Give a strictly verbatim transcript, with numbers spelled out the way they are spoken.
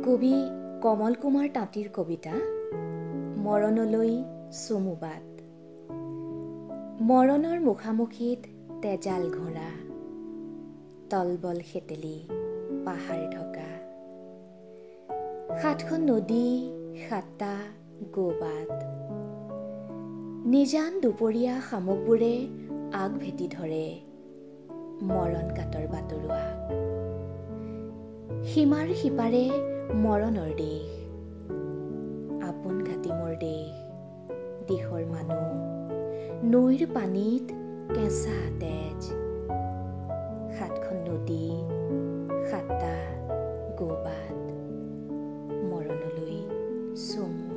কবি কমল কুমাৰ তাঁতীৰ কবিতা মৰণলৈ চমুবাট। মৰণৰ মুখামুখিত তেজাল ঘোঁৰা, তলবল সেতেলি পাহাৰ ঢকা। সাতখন নদী সাতটা গোবাট, নিজান দুপৰীয়া শামুকবোৰে আগ ভেটি ধৰে মৰণ কাতৰ বাটৰুৱাক। সীমাৰ সিপাৰে মৰণৰ দেশ, আপোন ঘাটি মোৰ দেশ, দিশৰ মানুহ, নৈৰ পানীত কেঁচা তেজ। সাতখন নদী সাতটা গোবাট, মৰণলৈ চমু।